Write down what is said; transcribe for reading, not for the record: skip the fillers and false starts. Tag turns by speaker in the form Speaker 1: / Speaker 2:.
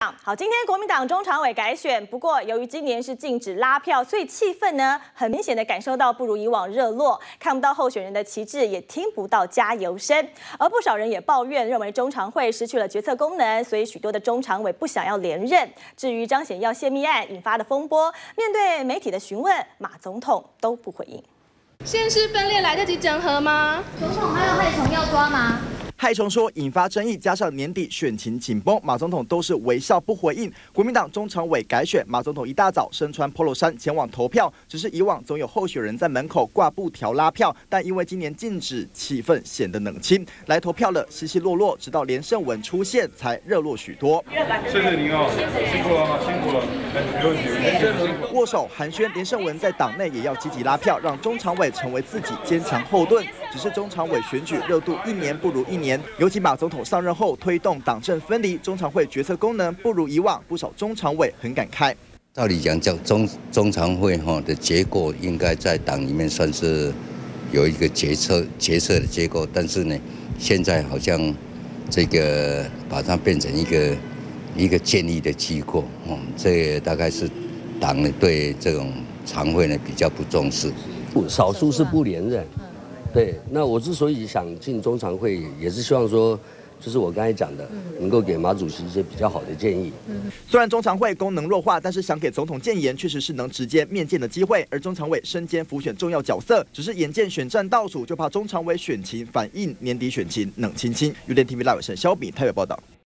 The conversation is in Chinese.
Speaker 1: 好，今天国民党中常委改选，不过由于今年是禁止拉票，所以气氛呢很明显的感受到不如以往热络，看不到候选人的旗帜，也听不到加油声。而不少人也抱怨，认为中常会失去了决策功能，所以许多的中常委不想要连任。至于张显耀泄密案引发的风波，面对媒体的询问，马总统都不回应。
Speaker 2: 县市分裂来得及整合吗？
Speaker 3: 总统还有害虫要抓吗？
Speaker 4: 害虫说引发争议，加上年底选情紧绷，马总统都是微笑不回应。国民党中常委改选，马总统一大早身穿 polo 衫前往投票，只是以往总有候选人在门口挂布条拉票，但因为今年禁止，气氛显得冷清。来投票了稀稀落落，直到连胜文出现才热络许多。
Speaker 5: 谢谢您哦，辛苦了，辛苦了，没问题。
Speaker 4: 握手寒暄，连胜文在党内也要积极拉票，让中常委成为自己坚强后盾。只是中常委选举热度一年不如一年。尤其马总统上任后推动党政分离，中常会决策功能不如以往，不少中常委很感慨。
Speaker 6: 照理讲，叫中常会的结构应该在党里面算是有一个决策的结构，但是呢，现在好像这个把它变成一个建立的机构，这大概是党呢对这种常会呢比较不重视，
Speaker 7: 少数是不连任。对，那我之所以想进中常会，也是希望说，就是我刚才讲的，能够给马主席一些比较好的建议。
Speaker 4: 虽然中常会功能弱化，但是想给总统建言，确实是能直接面见的机会。而中常委身兼辅选重要角色，只是眼见选战倒数，就怕中常委选情反映年底选情冷清清。UDN TV 赖伟盛、肖比台北报道。